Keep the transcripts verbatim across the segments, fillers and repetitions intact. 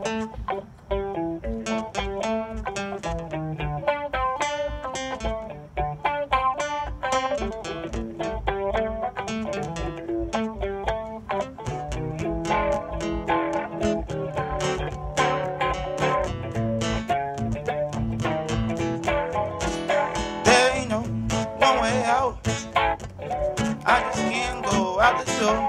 I just can't go out the door.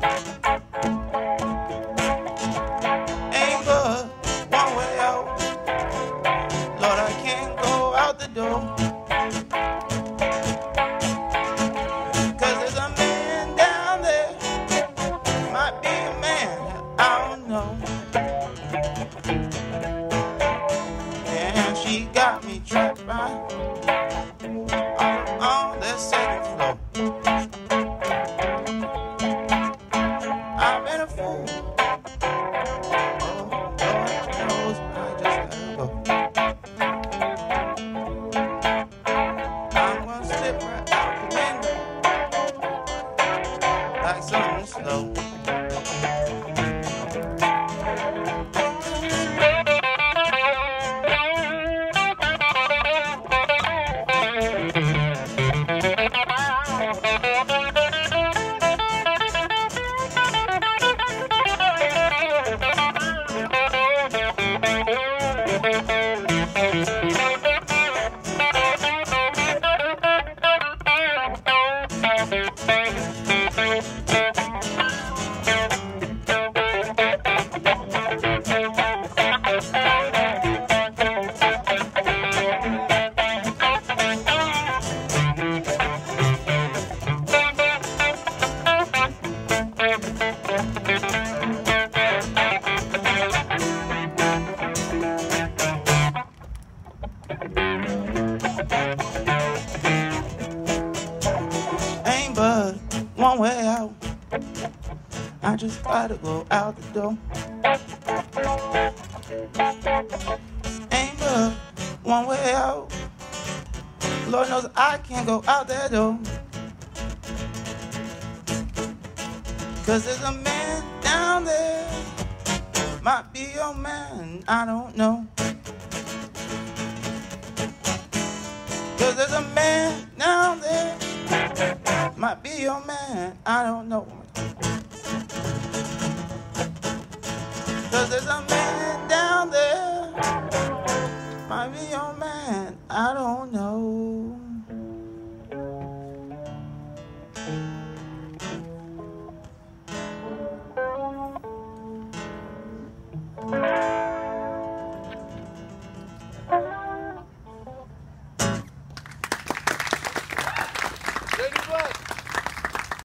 Ain't but one way out. Lord, I can't go out the door. Cause there's a man down there. Might be a man, I don't know. And she got me trapped right on, on that second floor. I've been a fool. Oh, Lord knows I just gotta go. I'm gonna slip right out the window like something slow. Ain't but one way out. I just gotta go out the door. Ain't but one way out. Lord knows I can't go out that door. Cause there's a man down there. Might be your man, I don't know. Cause there's a man down there. Might be your man, I don't know. Cause there's a man down there. Might be your man, I don't know. J D Black.